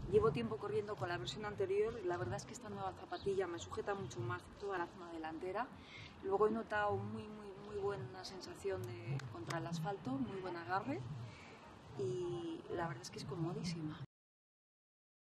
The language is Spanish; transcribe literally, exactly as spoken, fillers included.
Llevo tiempo corriendo con la versión anterior y la verdad es que esta nueva zapatilla me sujeta mucho más toda la zona delantera. Luego he notado muy, muy, muy buena sensación de, contra el asfalto, muy buen agarre y la verdad es que es comodísima.